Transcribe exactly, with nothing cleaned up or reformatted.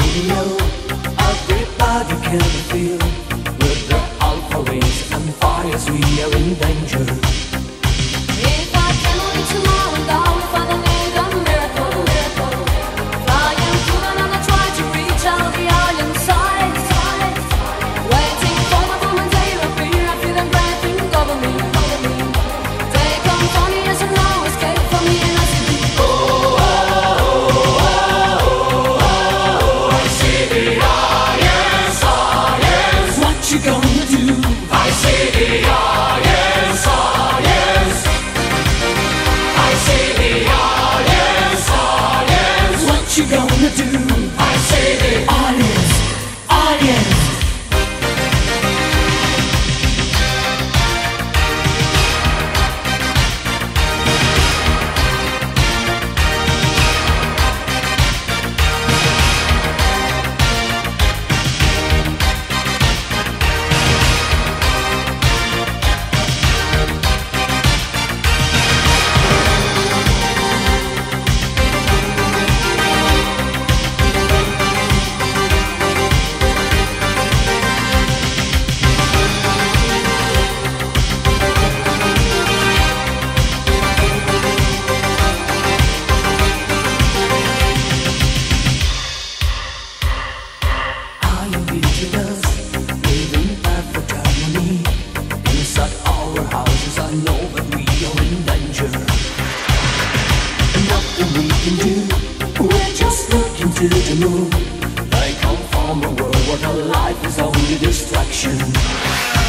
radio, everybody can feel. With the alpha waves and fires, we are in danger. If I can only tomorrow, down for the need a miracle, miracle. Flying through the night, I try to reach out the island side, side. Waiting for the moment they appear, I feel them breathing over me, over me. They come for me as no escape from me, and I see oh, oh, oh, oh, oh, I see the islands, islands. What you gonna do? I see the islands, islands. I see the islands, islands. What you gonna do? I see the Audience, audience. Inside our houses, I know that we are in danger. Nothing we can do, we're just looking to the moon. They come from a world where life is only distraction.